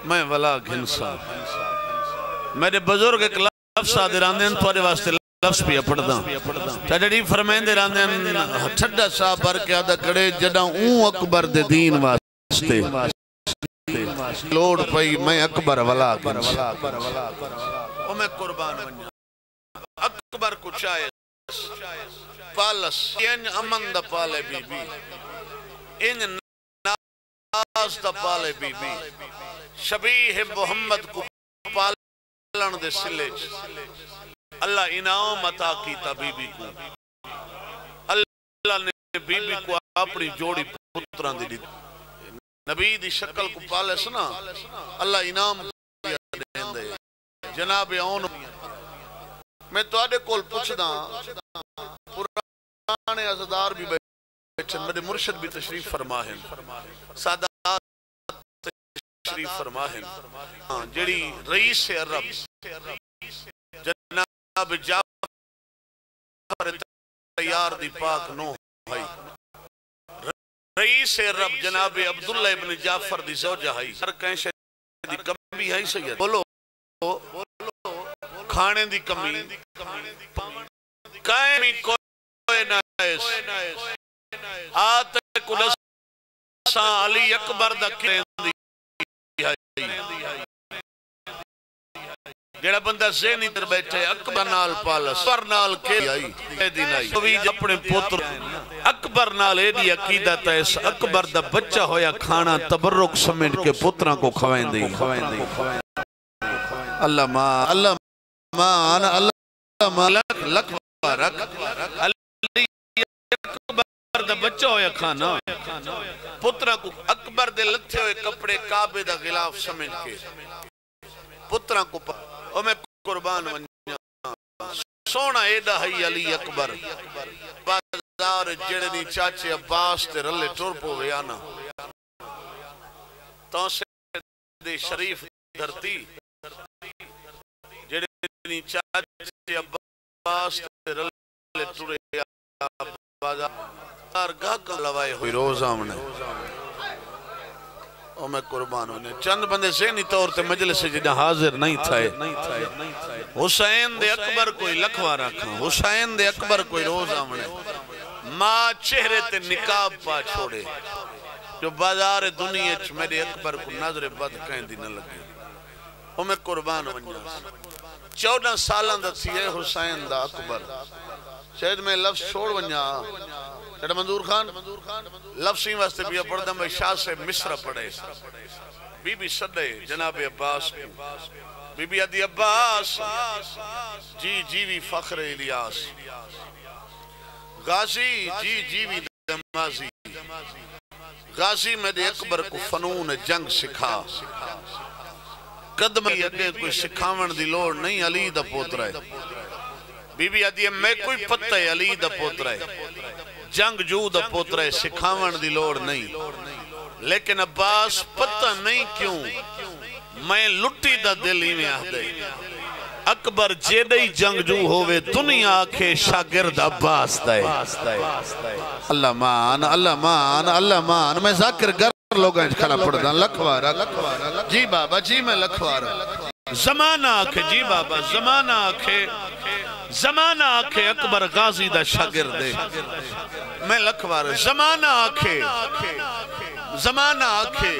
میں ولا گھنسا میرے بزرگ ایک لفظ آدھے راندے ہیں توارے واسطے لفظ پیا پڑھدا چاچڑی فرمائیں دے راندے ہیں چھڑا سا بر کے آدھا کڑے جڑا اون اکبر دے دین واسطے لوڑ پئی میں اکبر ولا گھنسا او میں قربان ونیا اکبر کو چاہے پالس ان امن دا پالے بی بی ان ناز دا پالے بی بی شبیہ محمد کو پالن دے سلیج اللہ انعام عطا کیتا بی بی کو اللہ نے بی بی کو اپنی جوڑی پتران دے دی نبی دی شکل کو پالے سنا اللہ انعام دے دے جناب اون میں تو آدھے کول پوچھ دا پرانے عزدار بھی بیٹھن میرے مرشد بھی تشریف فرما ہیں سادات تشریف فرما ہیں جڑی رئیس عرب جناب جعفر تیار دی پاک نو ہے رئیس عرب جناب عبداللہ ابن جعفر دی زوجہ ہے ہر کہیں شہد دی کمی ہے سید بولو کھانے دی کمی کائمی کوئی نائس آتے کلساں علی اکبر دا کریں دی ہے جڑا بندہ ذہنی در بیٹھے اکبر نال پالس پر نال کے دین آئی تو بھی اپنے پوتر اکبر نال ایڈی عقیدت ہے اس اکبر دا بچہ ہویا کھانا تبرک سمیٹ کے پتران کو کھوائیں دی اللہ ماں اللہ مان اللہ مالک لکھ بارک علی اکبر دا بچہ ہویا کھانا پترہ کو اکبر دے لتھے ہوئے کپڑے کعبے دا غلاف سمجھ کے پترہ کو او میں قربان ونیا سونا ایڈا ہے علی اکبر بازار جڑنی چاچے عباس تے رلے ٹور پو ویانا تو سے دے شریف دھرتی جڑنی چاچے عباس تے رلے ٹور بازار گاہ کا لوائے ہوئی روز آمنے او میں قربان ہونے چند بندے ذہنی طور تے مجلس سے جنہاں حاضر نہیں تھائے حسین دے اکبر کوئی لکھوا رکھا حسین دے اکبر کوئی روز آمنے ماں چہرے تے نکاب پا چھوڑے جو بازار دنیا چھ میرے اکبر کو نظر بد کہیں دی نہ لگے او میں قربان ہونے 14 سالان دا تھی ہے حسین دا اکبر شاید میں لفظ چھوڑ ونیا چھڑا منظور خان لفظیں واسطے بھی پڑھتا میں شاہ سے مصر پڑھے بی بی صدے جناب عباس بی بی عدی عباس جی جیوی فخر الیاس غازی جی جیوی دمازی غازی میں دے اکبر کو فنون جنگ سکھا قدم اگے کوئی سکھاون دی لوڑ نہیں علی دا پوتر ہے بی بی عدی میں کوئی پتہ ہے علی دا پوتر ہے جنگ جو دا پوتر ہے سکھاون دی لوڑ نہیں لیکن عباس پتہ نہیں کیوں میں لٹی دا دل ہی میں آدھے اکبر جیدئی جنگ جو ہوئے دنیا آکھے شاگرد عباس دائے اللہ مان اللہ مان اللہ مان میں ذاکر گر لوگاں کھلا پڑھ دا لکھوارا جی بابا جی میں لکھوارا زمانہ آکھے جی بابا زمانہ آکھے زمانہ آکھے اکبر غازی دا شاگردے میں لکھوار زمانہ آکھے زمانہ آکھے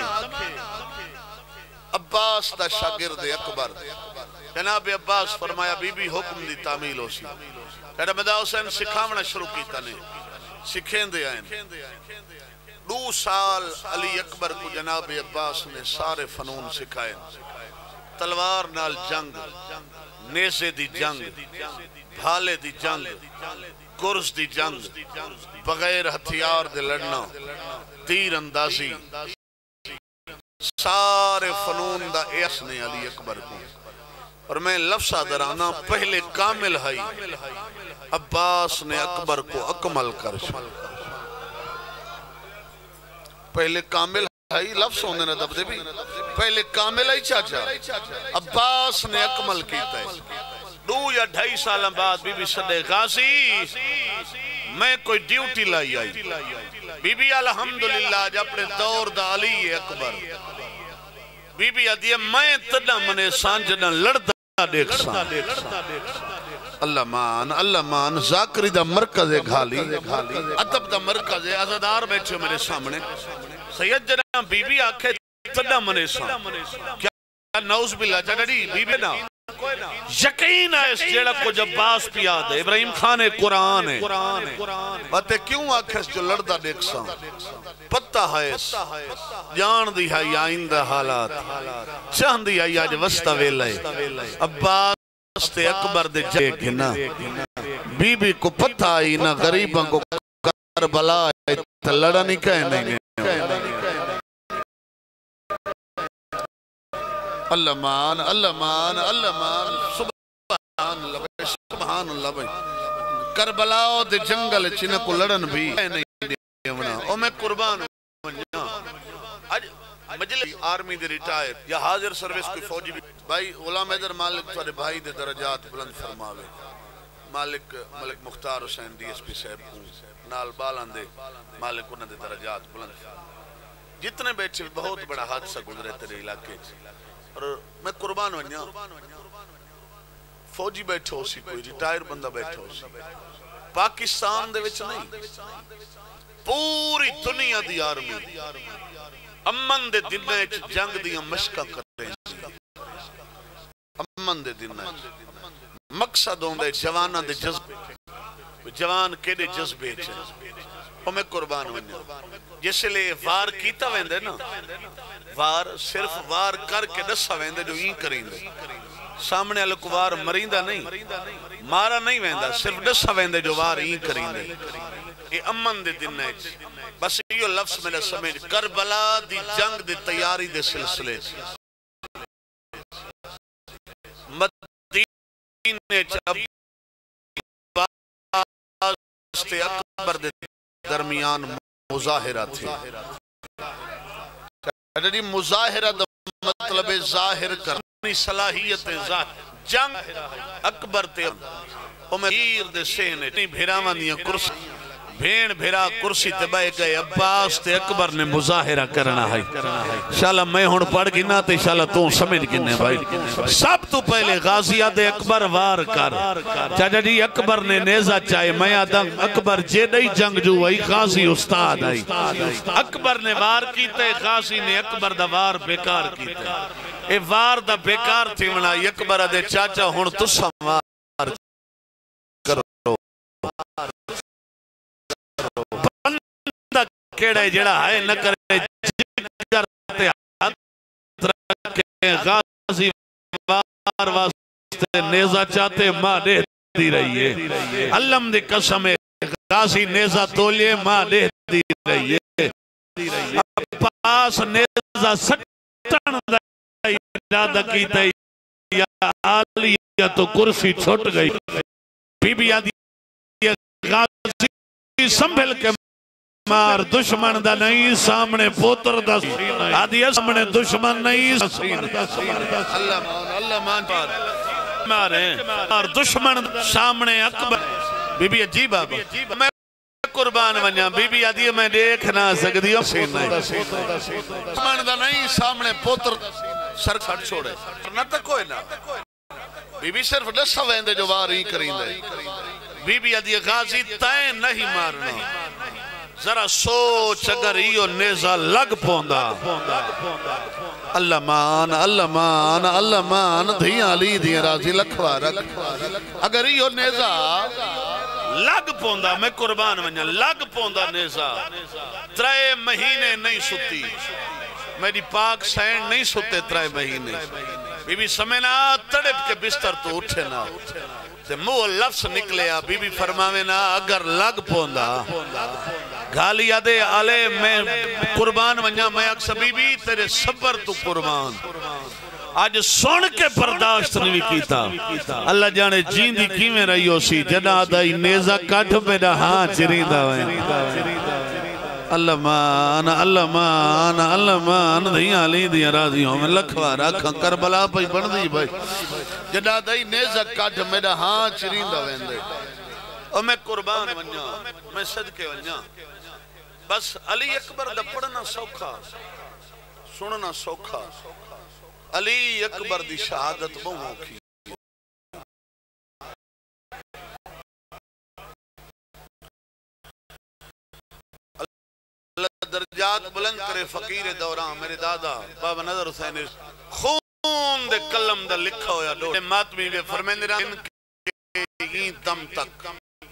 عباس دا شاگردے اکبر جناب عباس فرمایا بی بی حکم دی تعمیل ہو سی کہتا مدہ حسین سکھاونا شروع کیتا نے سکھیں دے آئیں 2 سال علی اکبر کو جناب عباس نے سارے فنون سکھائے تلوار نال جنگ نیزے دی جنگ بھالے دی جنگ گرز دی جنگ بغیر ہتھیار دے لڑنا تیر اندازی سارے فنون دا ایس نے علی اکبر کو اور میں لفظہ درانا پہلے کامل ہے عباس نے اکبر کو اکمل کر پہلے کامل ہے لفظ ہونے نہ دب دے بھی پہلے کامل ہے چاچا عباس نے اکمل کیتا ہے 2 یا 2.5 سال بعد بی بی صدے غازی میں کوئی ڈیوٹی لائی آئی بی بی الحمدللہ جب اپنے دور دا علی اکبر بی بی آدھی ہے میں تدہ منے سان جنہ لڑتا دیکھ سان اللہ مان ذاکری دا مرکز گھالی عطب دا مرکز عزدار بیٹھے میرے سامنے سید جنہ بی بی آکھے تدہ منے سان کیا نوز باللہ چاڑی بی بی نا یقین ہے اس جیڑا کو جب باس پیا دے ابراہیم خان قرآن ہے باتے کیوں آکھس جو لڑدا دیکھ سان پتہ ہے جان دی ہے آئندہ حالات چاند دی ہے آج وسطہ ویلے عباس تے اکبر دے جے گھنا بی بی کو پتہ آئی نہ غریباں کو کربلا ہے تو لڑا نہیں کہنے گے اللہ مان سبحان اللہ بھائی کربلاؤ دے جنگل چنہ کو لڑن بھی نہیں دیونا او میں قربان آج مجلس آرمی دے ریٹائر یا حاضر سروس کوئی فوجی بھی بھائی غلام حیدر مالک تھوڑے بھائی دے درجات بلند فرماوے مالک مختار حسین ڈی ایس پی صاحب نال بالان دے مالک انہ دے درجات بلند جتنے بیٹھے بہت بڑا حادثہ گزرے تیرے علاقے اور میں قربان ونیا فوجی بیٹھو سی کوئی ریٹائر بندہ بیٹھو سی پاکستان دے وچ نہیں پوری دنیا دی آرمی امن دے دنیا جنگ دیا مشکہ کر رہے ہیں امن دے دنیا مقصد ہوں دے جوانہ دے جذبے جوان کے دے جذبے اور میں قربان ونیا جس لئے وار کیتا ویندے نا وار صرف وار کر کے دسا ویندے جو این کریں دے سامنے علک وار مریندہ نہیں مارا نہیں ویندہ صرف دسا ویندے جو وار این کریں دے یہ امن دے دن ہے بس یہ لفظ میں نے سمجھ کربلا دی جنگ دی تیاری دے سلسلے مدینے چب باستے اکبر دے درمیان مظاہرہ تھے مظاہرہ دا مطلب ظاہر کرنی صلاحیت ظاہر جنگ اکبر تے امیر دے سینے بھیراوان دیا کرسی بھین بھیرا کرسی تے بائے گئے عباس تے اکبر نے مظاہرہ کرنا ہے انشاءاللہ میں ہون پڑھ گنا تے انشاءاللہ تو سمجھ گنے بھائی سب تو پہلے غازیات اکبر وار کر چاچا جی اکبر نے نیزہ چاہے میں آدھا اکبر جے نہیں جنگ جو وہی غازی استاد آئی اکبر نے وار کیتے غازی نے اکبر دا وار بیکار کیتے اے وار دا بیکار تھی منا اکبر دے چاچا ہون تو سوار کرو بندہ کیڑے جڑا ہے نہ کرے جگر تے ہاتھ رکھے غازی وار واسطے نیزہ چاہتے ماں دے دی رہی ہے علم دے قسم غازی نیزہ تولیے ماں دے دی رہی ہے پاس نیزہ سٹن دا ارادہ کیتا یا آلیہ تو کرسی چھوٹ گئی بی بی آدھی غازی سنبھل کے مار دشمن دا نہیں سامنے پوتر دا آدھی سامنے دشمن نہیں اللہ مان پار مار دشمن سامنے اکبر بی بی عجیب آبا میں قربان ونیا بی بی آدھی میں دیکھ نہ سکتی دشمن دا نہیں سامنے پوتر سر کھڑ چھوڑے نہ تک کوئی نہ بی بی صرف دسا ویندے جو واری کریں دے بی بی آدھی غازی تائیں نہیں مارنا ذرا سوچ اگر یہ نیزہ لگ پوندا اللہ مان اللہ مان اللہ مان دھیاں لی دھیاں رازی لکھوا رکھ اگر یہ نیزہ لگ پوندا میں قربان ونیا لگ پوندا نیزہ 3 مہینے نہیں ستی میری پاک سینڈ نہیں ستے 3 مہینے بی بی سمینا تڑپ کے بستر تو اٹھے نا تے موہ لفظ نکلے بی بی فرماوے نا اگر لگ پوندا گھالیا دے آلے میں قربان ونیا میں اکسا بی بی تیرے صبر تو قربان آج سن کے برداشت نہیں کیتا اللہ جانے جیندی کیویں رہی ہو سی جنا دائی نیزہ کٹھ میرا ہاں چریندہ ہوئے اللہ مان اللہ مان اللہ مان دھیاں لی دیا راضیوں میں لکھوا رکھاں کربلا پہی بڑھ دی بھائی جنا دائی نیزہ کٹھ میرا ہاں چریندہ ہوئے اور میں قربان ونیا میں صدقے ونیا بس علی اکبر دا پڑھنا سوکھا سننا سوکھا علی اکبر دی شہادت بہوں کی اللہ درجات بلند کرے فقیر دوران میرے دادا بابا نظر حسین خون دے کلم دا لکھا ہویا دو ماتمی بے فرمیندے رہا ان کے دم تک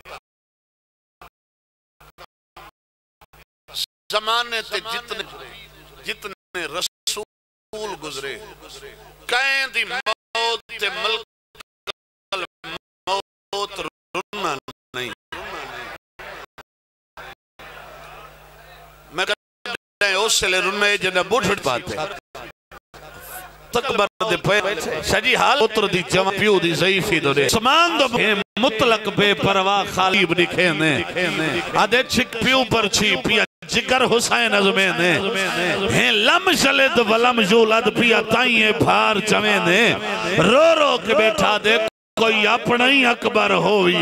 زمانے تے جتنے رسول گزرے کہیں دی موت تے ملک موت رننا نہیں میں کہتے ہیں اس سے لے رننے جنہ بوٹھٹ پاتے تکبر دے پہ شجی حال اتر دی جمع پیو دی ضعیفی دو دے سمان دو مطلق بے پرواہ خالیب نکھے نے آدھے چھک پیو پر چھی پیا جگر حسین ازمین نے ہیں لم شلد ولم جولد پیا تائیں بھار چویں نے رو رو کے بیٹھا دے کوئی اپنا ہی اکبر ہوئی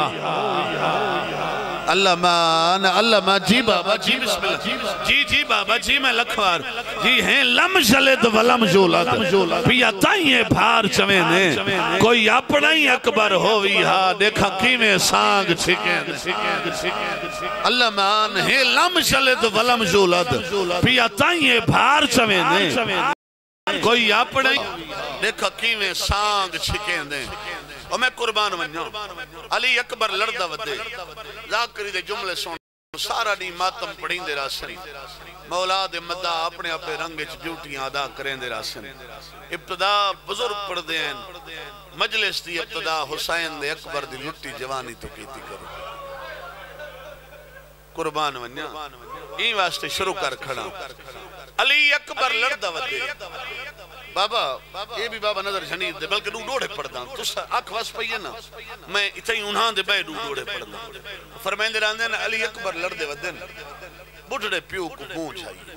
اللہ مان جی بابا جی بسم اللہ جی بابا جی میں لکھوار جی ہیں لم شلد ولم جولد پیا تائیں بھار چویں نے کوئی اپنا ہی اکبر ہوئی دیکھا کیویں سانگ چھکیں اللہ مان ہیں لم شلد ولم جولد پیا تائیں بھار چویں نے کوئی اپنا ہی دیکھا کیویں سانگ چھکیں دیں اور میں قربان ونجاؤں علی اکبر لڑدہ ودے ذاکری دے جملے سن سارا نہیں ماتم پڑھیں دے راسن مولا دے مدہ اپنے اپنے رنگچ ڈیوٹیاں ادا کریں دے راسن ابتدا بزرگ پڑھ دیں مجلس دی ابتدا حسین دے اکبر دی لٹی جوانی تو کیتی کرو قربان ونجاؤں این واسطے شروع کر کھڑا علی اکبر لڑدہ ودے بابا یہ بھی بابا نظر جھنید دے بلکہ ڈوڑے پڑھ داں تو آنکھ واس پہیے نا میں اتنی انہاں دے بے ڈوڑے پڑھ داں فرمائیں دے راندے نا علی اکبر لڑ دے ودن بڑھڑے پیو کو پونچ آئی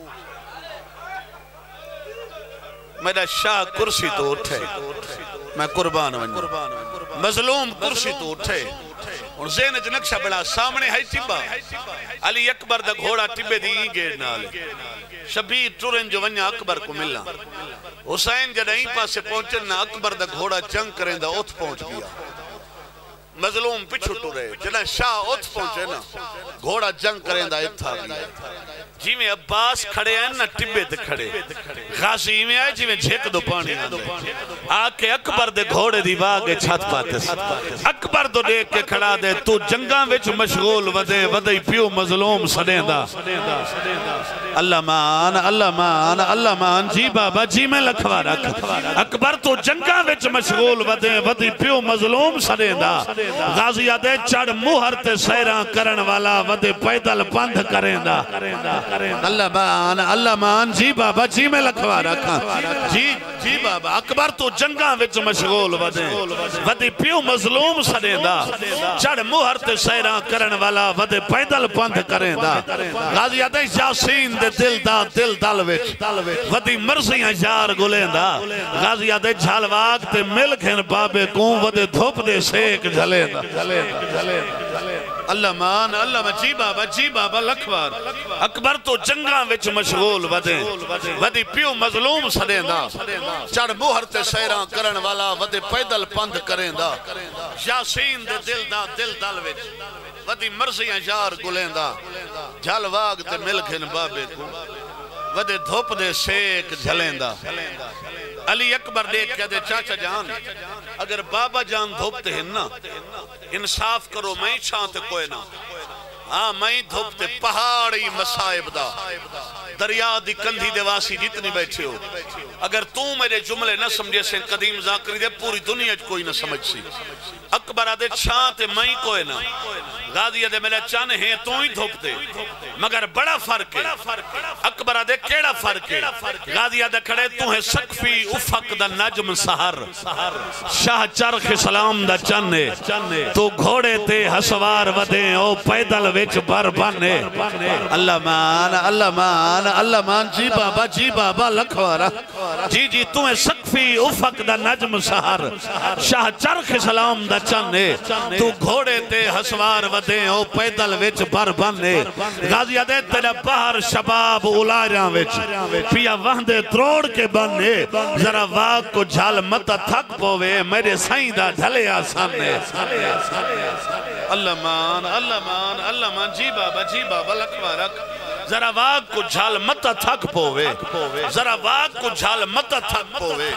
میرا شاہ کرسی تو اٹھے میں قربان ونجا مظلوم کرسی تو اٹھے اور زینج نقشہ بڑا سامنے ہے ٹبا علی اکبر دا گھوڑا ٹبے دی گیڑ نالے شبیر ٹورن جو ونیا اکبر کو ملا حسین جدہیں پاسے پہنچن نا اکبر دا گھوڑا جنگ کریں دا اوت پہنچ گیا مظلوم پچھو ٹورے جنہیں شاہ اوت پہنچے نا گھوڑا جنگ کریں دا اتھا گیا جی میں عباس کھڑے ہیں نا ٹبے دے کھڑے غازی میں آئے جی میں جھیک دو پانی آکے اکبر دے گھوڑے دی باغے چھت پاتے اکبر دو دیکھ کے کھڑا دے تو جنگاں وچ مشغول ودے ودے پیو مظلوم سدیں دا اللہ مان جی بابا جی میں لکھوا رکھ اکبر تو جنگاں وچ مشغول ودے ودے پیو مظلوم سدیں دا غازی آدھے چڑھ موہر تے سیران کرن والا ودے پیدل پندھ کریں دا اللہ مان جی بابا جی میں لکھوا رکھا جی بابا اکبر تو جنگاں وچ مشغول ودے پیو مظلوم سدیں دا چڑھ موہر تے سیران کرن والا ودے پیدل پندھ کریں دا غازی آدھے یاسین دے دل دل وچ ودی مرضیاں یار گلیں دا غازی آدھے جھالواگ تے ملکھن بابے کون ودے دھوپ دے سیک جھلیں دا اللہ مان جی بابا لکھوار اکبر تو جنگاں وچ مشغول ودی پیو مظلوم سدیں دا چڑھ موہر تے سیران کرن والا ودے پیدل پندھ کریں دا یاسین دے دل دل وچ ودی مرضیاں یار گلیں دا جھالواگ تے ملکھن بابے کو ودے دھوپ دے سیک جھلیں دا علی اکبر دیکھ کے دے چاچا جان اگر بابا جان دھوپتے ہیں نا انصاف کرو میں چھانتے کوئے نا ہاں میں دھوپتے پہاڑی مسائب دا دریا دی کندھی دے واسی جتنی بیٹھے ہو اگر تو میرے جملے نہ سمجھے سے قدیم ذاکری دے پوری دنیا کوئی نہ سمجھ سی اکبر آدھے چھانتے میں کوئے نا غازی آدھے میرے چانے ہیں تو ہی دھوپتے مگر بڑا فرق ہے اکبر آدھے کیڑا فرق ہے غازی آدھے کھڑے تو ہے سقفی افق دا نجم سہر شاہ چرخ سلام دا چنے تو گھوڑے تے حسوار ودیں او پیدل وچ بر بنے اللہ مان اللہ مان جی بابا لکھوارا جی تمہیں سقفی افق دا نجم سہر شاہ چرخ سلام دا چانے تو گھوڑے تے ہسوار ودیں او پیدل وچ بر بنے غازی دے تیرا باہر شباب اولاریاں وچ پیا وہندے تروڑ کے بنے ذرا واق کو جھال مت تھک پوے میرے سائیں دا ڈھلے آسانے اللہ مان جی بابا لکھوارا ذرا واق کو جھال مت تھک پوے ذرا واق کو جھال مت تھک پوے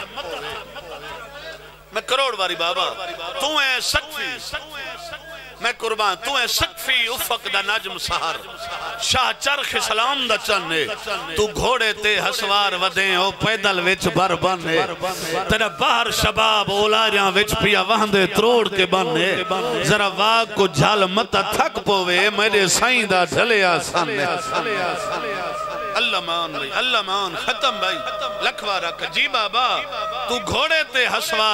میں کروڑ واری بابا تو اے سقفی میں قربان تو اے سقفی افق دا نجم سہر شاہ چرخ سلام دا چانے تو گھوڑے تے ہسوار ودیں او پیدل وچ بر بنے تیرا باہر شباب اولاریاں وچ پیا وہندے تروڑ کے بنے ذرا واق کو جھال مت تھک پوے میرے سائیں دا ڈھلے آسانے اللہ مان ختم بھائی لکھوارا جی بابا تو گھوڑے تے ہسوار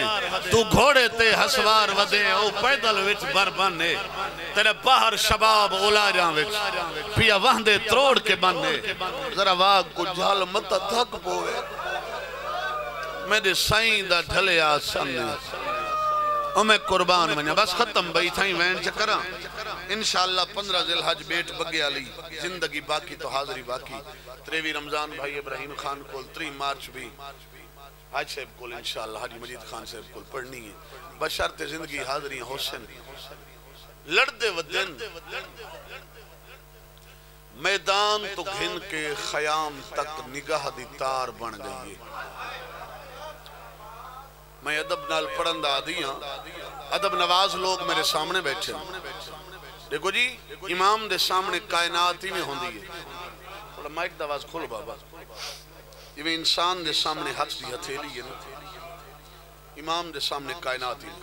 ودیں او پیدل وچ بر بنے تیرے باہر شباب اولاریاں وچ پیا وہندے تروڑ کے بنے ذرا واق کو جھال مت تھک پوے میرے سائیں دا ڈھلے آسانے او میں قربان منیا بس ختم بھائی تھائیں وین چکرہ انشاءاللہ 15 ذی الحج بیٹ بگے علی زندگی باقی تو حاضری باقی 23 رمضان بھائی ابراہیم خان کول 3 مارچ بھی حاج صاحب کول انشاءاللہ حاجی مجید خان صاحب کول پڑھنی ہے بشرط زندگی حاضری حسن لڑدے ودن میدان تو گھن کے خیام تک نگاہ دی تار بن گئی ہے میں ادب نال پڑھندہ آدیاں ادب نواز لوگ میرے سامنے بیٹھے دیکھو جی امام دے سامنے کائنات ہی میں ہوندی ہے تھوڑا مائک دواز کھولو بابا یہ انسان دے سامنے ہاتھ دی ہتھیلی ہے امام دے سامنے کائنات ہی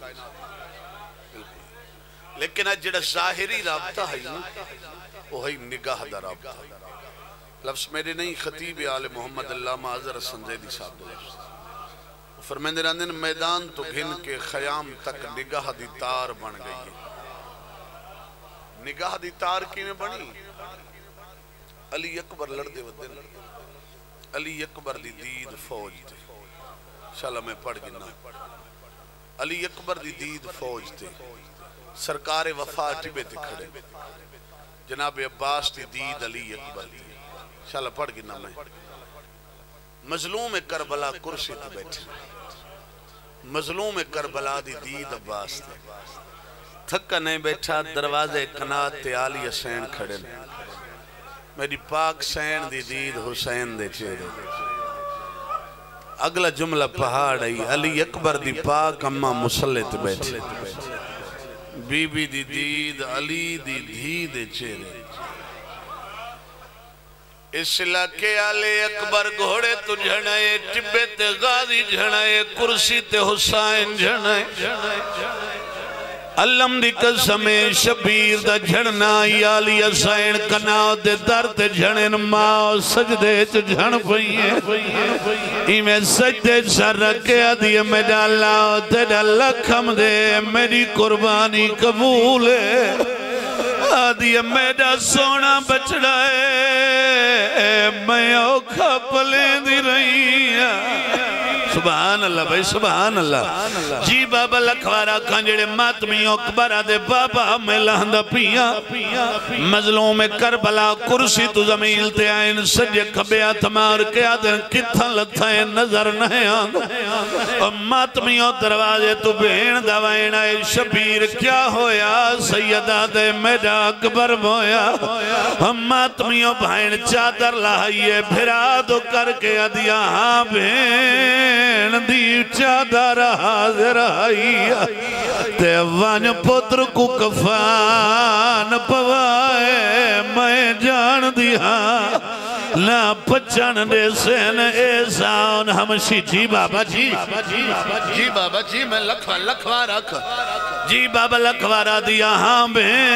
لیکن آج جڑا ظاہری رابطہ ہے وہ ہے نگاہ دا رابطہ لفظ میرے نہیں خطیب آل محمد اللہ معذر سنزیدی صاحب دے لفظ فرمیندے راندن میدان تو گھن کے خیام تک نگاہ دی تار بن گئی ہے نگاہ دی تار کی میں بنی علی اکبر لڑدے ودن علی اکبر دی دید فوج تھے شاءاللہ میں پڑھ گنا علی اکبر دی دید فوج تھے سرکار وفا ٹبے تھے کھڑے جناب عباس دی دید علی اکبر تھے شاءاللہ پڑھ گنا میں مظلوم کربلا کرسی تھے بیٹھے مظلوم کربلا دی دید عباس تھے تھکا نہیں بیٹھا دروازے کنات تے آلی حسین کھڑے میری پاک سین دی دید حسین دے چہرے اگلا جملہ پہاڑ آئی علی اکبر دی پاک اممہ مسلط بیٹھے بی بی دی دید علی دی دید چہرے اس علاقے آلے اکبر گھوڑے تو جھڑائے ٹبے تے غازی جھڑائے کرسی تے حسین جھڑائے علم دی قسم شبیر دا جھڑنا یالی حسین کناو دے در تے جھڑن ماں سجدے چ جھڑ پئیے ایمیں سجدے سر رکھے آدھی میرا لاؤ تیرا لکھم دے میری قربانی قبول ہے آدھی میرا سونا بچڑا ہے میں اوکھا پلیں دی رہی ہاں سبحان اللہ بھائی سبحان اللہ جی بابا لکھوارا کھانجڑے ماتمیوں اکبرہ دے بابا میں لہندہ پیا مظلوم کربلا کرسی تو زمین تے آئین سجے کھبیا تمار کے آدھن کتھا لتھائیں نظر نہیں آنگا ماتمیوں دروازے تو بین دوائن آئے شبیر کیا ہویا سیدہ دے میرا اکبر بویا ماتمیوں بھائن چادر لہائیے بھرا دو کر کے آدھیا ہاں بھین دی چادر حاضر آئی تے وان پتر کو کفان پوائے میں جان دیا نہ پچھن دے سین ایسان ہمشی جی بابا جی جی بابا جی میں لکھوا رکھ جی بابا لکھوارا دیا ہاں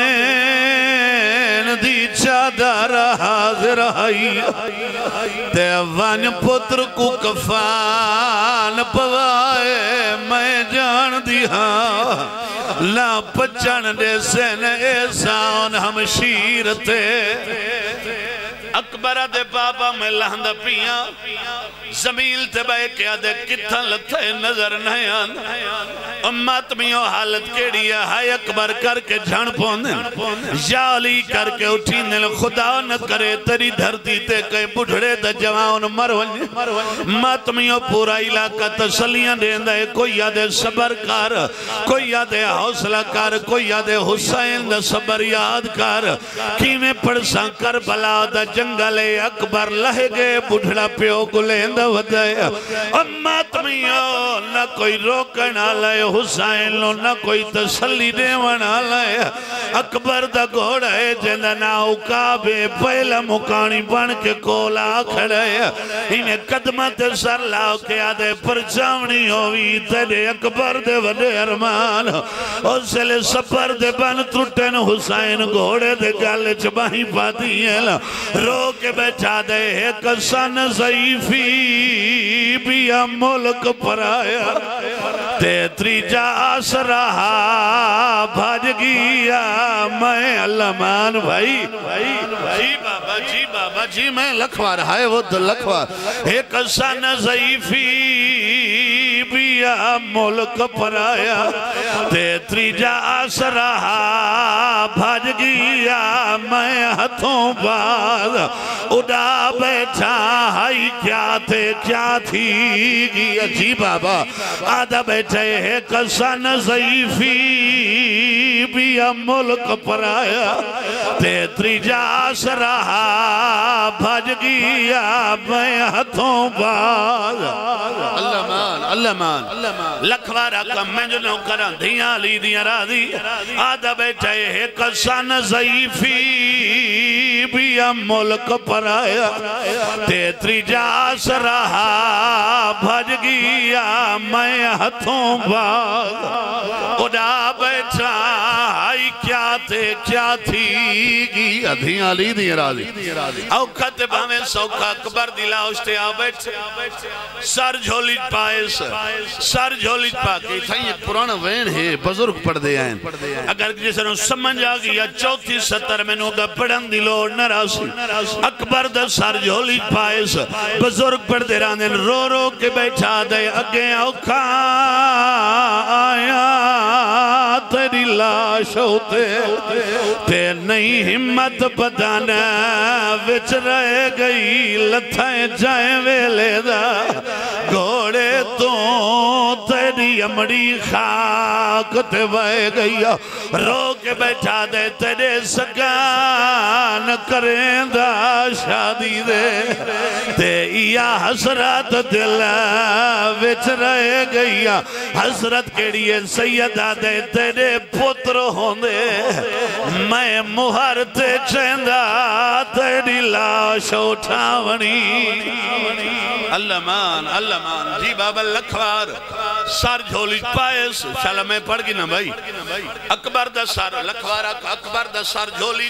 بین دی چادر حاضر آئی تے وان پتر کو کفان پوائے میں جان دیا نہ پچھن دے سین ایسان ہمشیر تے اکبر دے بابا میں لہندہ پیاں زمیل تے بے کیا دے کتھا لتھے نظر نہیں آن امت میوں حالت کیڑی ہے ہائے اکبر کر کے جھن پوندے یا علی کر کے اٹھی نل خدا نہ کرے تیری دھرتی تے کئی بڑھڑے دا جوان مرونج مات میوں پورا علاقہ تسلیاں دیندہ ہے کوئی یادے صبر کار کوئی یادے حوصلہ کار کوئی یادے حسین دا صبر یاد کار کیمیں پڑساں کربلا دا جنگل اکبر لہے گے بڑھڑا پیو گلیندہ ودایا امات میوں نہ کوئی روکنا لائے حسین لو نہ کوئی تسلی دیوانا لائے اکبر دا گھوڑا ہے جندہ ناؤ کعبے پہلا مکانی بن کے کولا کھڑے انہیں قدمت سر لاؤ کے آدھے پر جاونی ہوئی تیرے اکبر دے وڈے ارمان اس لئے سپر دے بن ترٹن حسین گھوڑے دے گالے چباہی پاتی ہیں رو کے بیٹھا دے ایک سن ضعیفی بیا ملک پر آیا تیتری جا آس رہا بھاج گیا میں علمان بھائی جی بابا جی میں لکھوار ہے وہ تو لکھوار ایک سن ضعیفی بیا ملک پر آیا تیتری جا آس رہا بھاج گیا میں ہتھوں باز اڑا بیٹھا ہائی کیا تھے کیا تھی گیا جی بابا آدھا بیٹھے ایک سن ضعیفی بیا ملک پر آیا تیتری جا آس رہا بھاج گیا میں ہتھوں باز اللہ مان لکھوارا کم میں جو نو کران دھیاں لی دیاں راضی آدھا بیٹھے ایک سن ضعیفی بیا ملک پر آیا تیتری جا آس رہا بھاج گیا میں ہتھوں باز اڑا بیٹھا ہائی کیا تھے کیا تھی گی ادھیاں لی دی راضی اوقات بھامیں سوکھا اکبر دلا اشتے آ بیٹھے سر جھولیت پائس سر جھولیت پاکی تھا یہ پرانا وین ہے بزرگ پڑھ دے آئیں اگر جیسے نو سمجھ آگیا چوتھی ستر میں نو دا پڑھن دلو نراسی اکبر دا سر جھولیت پائس بزرگ پڑھ دے راندن رو رو کے بیٹھا دے اگے اوکھا آیا تیری لاش ہوتے تے نہیں ہمت بدانا وچ رہ گئی لتھائیں جائیں ویلے دا گھوڑے تو تیری امڑی خاک تے بائے گئی رو کے بیٹھا دے تیرے سکان کریں دا شادی دے تے یا حسرت دل وچ رہ گئی حسرت کیڑیے سیدہ دے تیرے پتر ہوندے میں مہر تے چیندہ تیری لاش اٹھاونی اللہ مان جی بابا لکھوار سار جھولی پائس شالا میں پڑھ گی نا بھائی اکبر دا سار لکھوارا اکبر دا سار جھولی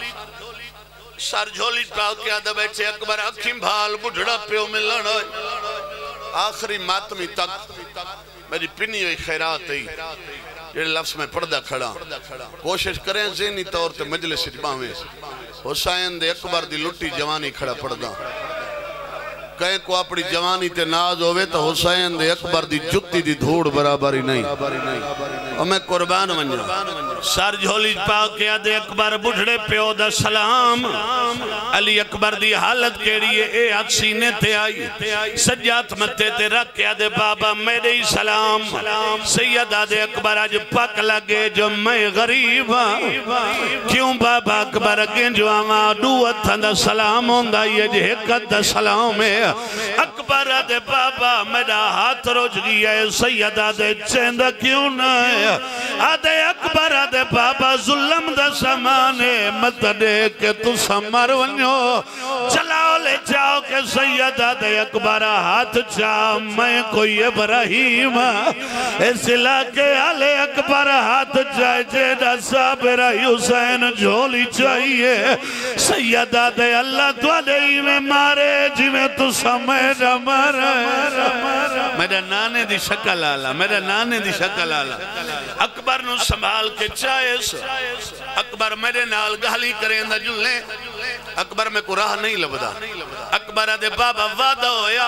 پاؤ کیا دا بیٹھے اکبر اکھیں بھال بڑھڑا پیو ملن آخری ماتمی تک میری پنی ہوئی خیرات ہے یہ لفظ میں پردہ کھڑا کوشش کریں ذہنی طور تے مجلس اجماع میں حسین دے اکبر دی لٹی جوانی کھڑا پردہ کہیں کو اپنی جوانی تے ناز ہوئے تو حسین دے اکبر دی جتی دی دھوڑ برابری نہیں اور میں قربان منجا سر جھولی پاؤ کیا دے اکبر بڑھڑے پیو دا سلام علی اکبر دی حالت کیڑیے اے اکسینے تے آئی سجات متے تے رکھ کیا دے بابا میرے ہی سلام سیدہ دے اکبر آج پک لگے جو میں غریب کیوں بابا اکبر اگیں جو آما دوت دا سلام ہوندہ یہ جہکت دا سلام ہے اکبر دے بابا میرا ہاتھ روج گیا ہے سیدہ دے چیندہ کیوں نہ ہے آدھے اکبر دے بابا ظلم دا سمانے مت دے کہ تو سمر ونیو چلاؤ لے جاؤ کہ سیدہ دے اکبر ہاتھ چاہ میں کوئی ابراہیم اس علاقے آلے اکبر ہاتھ چاہ جیدہ صابرہ حسین جھولی چاہیے سیدہ دے اللہ تو علیہ میں مارے جی میں تو سمجھ مارا میرا نانے دی شکل آلا میرا نانے دی شکل آلا اکبر نو سنبھال کے چاہیس اکبر میرے نال گالی کریں دا جلے اکبر میں کو راہ نہیں لبدا اکبر آدھے بابا وعدہ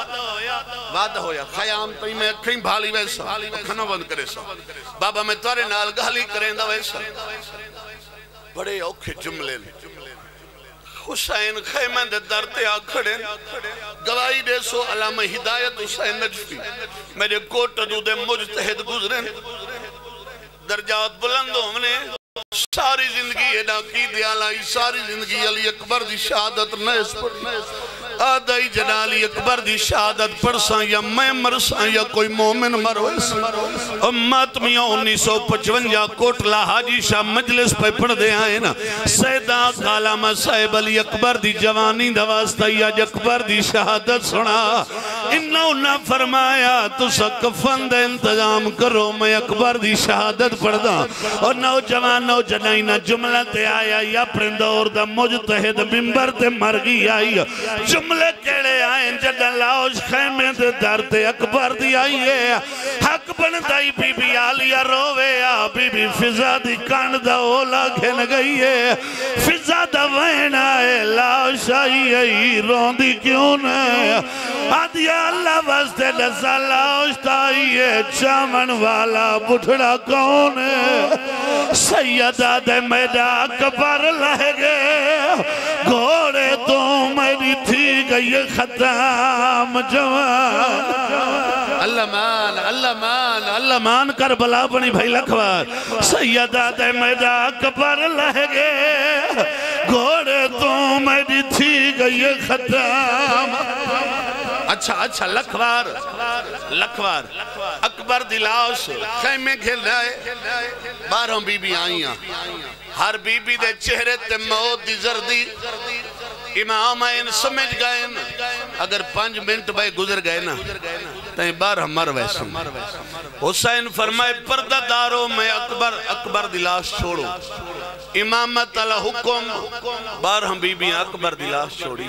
ہویا خیام تئی میں اکھیں بھالی ویسا کھنو بند کرے سا بابا میں تارے نال گالی کریں دا ویسا بڑے اوکھے جملے حسین خیمہ دے درتے آکھڑیں گواہی دے سو علامہ ہدایت حسین نجفی میرے کوٹ دے مجتہد گزریں درجات بلندوں نے ساری زندگی ایڈا کی دیالائی ساری زندگی علی اکبر دی شہادت نیس پڑھ آدھائی جنالی اکبر دی شہادت پڑھساں یا میں مرساں یا کوئی مومن مرویساں ماتمیاں 1955 کوٹلہ حاجی شاہ مجلس پہ پڑھ دے آئے نا سیدہ علامہ صاحب علی اکبر دی جوانی دواستا یا اکبر دی شہادت سنا انہوں نے فرمایا تو سا کفن دے انتظام کرو میں اکبر دی شہادت پڑھ دا اور نوجوان نوجنائنہ جملہ تے آیا یا پرندور دا مجتہد ممبر تے مرگی آئی جملے کیڑے آئیں جدہ لاؤش خیمے دے درتے اکبر دی آئیے حق بندائی بی بی آلیہ روے بی بی فضا دی کانڈ دا اولا کھن گئی ہے فضا دا وین آئے لاؤش آئی رون دی کیوں نے آدھیا اللہ واسطے لسا لاؤش تائیے چامن والا بٹھڑا کون ہے سیدہ دے میڈا اکبر لہگے گھوڑے تو میری تھی گئی ختم جوان اللہ مان اللہ مان اللہ مان کربلا بنی بھائی لکھوار سیدہ دے میڈا اکبر لہگے گھوڑے تو میری تھی گئی ختم اچھا لکھوار اکبر دلاؤس خیمے کھل رہے 12 بی بی آئیاں ہر بی بی دے چہرے تے موت دی زردی امام آئین سمجھ گئے نا اگر 5 منٹ بھائی گزر گئے نا تائیں 12 مر ویسے حسین فرمائے پردہ داروں میں اکبر دلاش چھوڑو امامت علی حکم 12 بی بی اکبر دلاش چھوڑی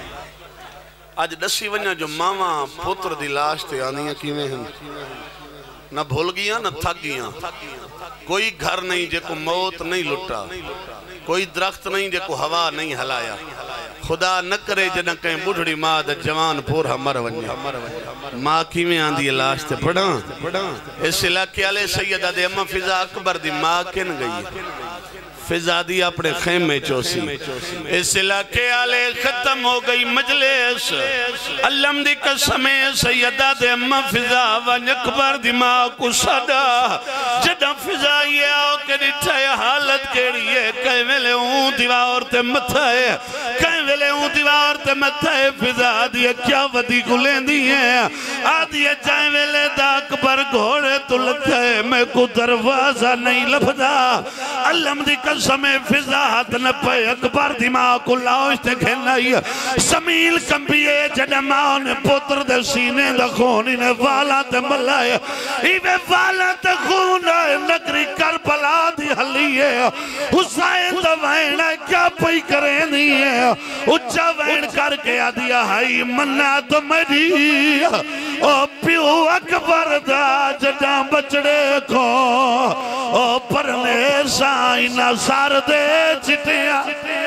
آج دسی ونیا جو ماما پتر دی لاش تے آنیاں کیویں ہیں نہ بھول گیا نہ تھک گیا کوئی گھر نہیں جے کو موت نہیں لٹا کوئی درخت نہیں جے کو ہوا نہیں ہلایا خدا نہ کرے جنہ کہیں بڑھڑی ماں دا جوان پورا مر ونیا ماں کیویں آندھی لاش تے پڑھاں اس علاقے علیہ سیدہ دے اماں فضا اکبر دی ماں کن گئی فضا دی اپنے خیمے چوسی اس علاقے آلے ختم ہو گئی مجلس علم دی قسمیں سیدہ دے اممہ فضا ون اکبر دی ماں کو صدا جدہ فضا یہ آؤ کہ نٹھائے حالت کیڑی ہے کہیں ویلے ہوں دیوار تے متھائے کہیں ویلے ہوں دیوار تے متھائے فضا دی کیا ودی گلیں دی ہیں آدھی جائیں ویلے دا اکبر گھوڑے تو لتھائے میں کو دروازہ نہیں لفدا علم دی قسمیں فضا ہاتھ نہ پہ اکبر دی ماں کو لاؤش تے کھنائی سمیل کمبیے جنہ ماں نے پتر دے سینے دا خونی نے والا تے ملائے ایوے والا تے خون نگری کربلا دی حلیے حسین دا وین کیا پئی کریں دیئے اچھا وین کر کے آدیا ہائی منہ تو میری او پیو اکبر دا جنہ بچڑے کو او پرنے سائنہ سار دے چٹیاں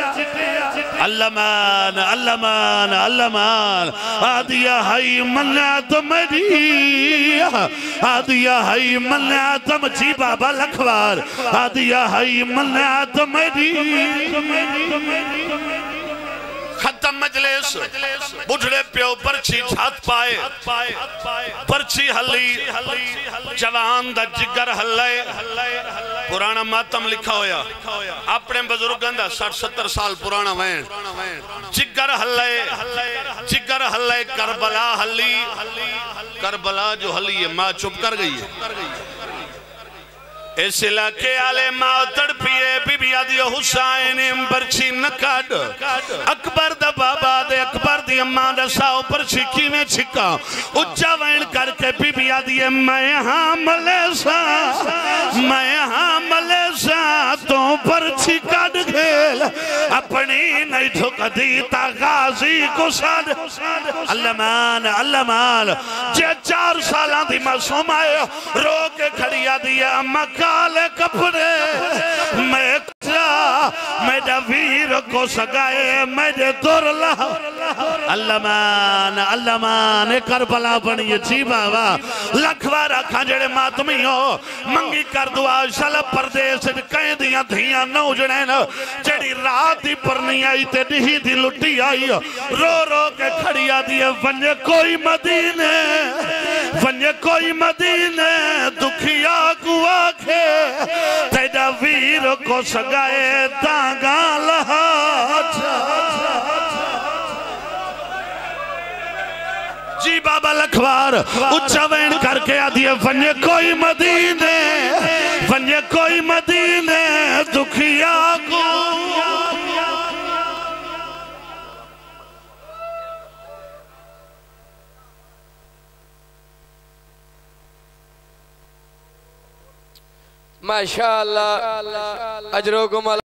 اللہ مان آدیا ہائی منعت میری آدیا ہائی منعت مجھی بابا لکھوار آدیا ہائی منعت میری ختم مجلس بڑھڑے پیو پرچی چھات پائے پرچی حلی جوان دا جگر حلائے پرانا ماتم لکھا ہویا اپنے بزرگان دا 60-70 سال پرانا وین جگر حلائے کربلا حلی کربلا جو حلی ہے ماں چپ کر گئی ہے اس علاقے آلے ماں تڑپیے بی بی آدھی حسین برچی نکاڈ اکبر دا بابا دے اکبر دی اماں دا ساو برچی کی میں چھکا اچھا وین کر کے بی بی آدھی میں حاملے سا تو پرچھی کڈ گھیل اپنی نہیں ٹھک دیتا غازی کو ساد اللہ مان جے 4 سالان دی معصوم آئے رو کے کھڑیا دیا اما کالے کپڑے میں کچھا میرا ویر کو سگائے میرے دور اللہ مان کربلا بنی جی بابا لکھوارا کھانجڑے ماتمی ہو منگی کر دعا شل پردیس کہیں دیاں دھیاں نو جڑین جڑی رات دی پرنی آئی تے ڈہی دی لٹی آئی رو رو کے کھڑیا دیے ونجے کوئی مدینے دکھیا کو آکھے تیڑا ویر کو سگائے دانگا لہا جی بابا لکھوار اچھا وین کر کے آدھیے ونجے کوئی مدینے دکھیا کو ماشاءاللہ اجرکم اللہ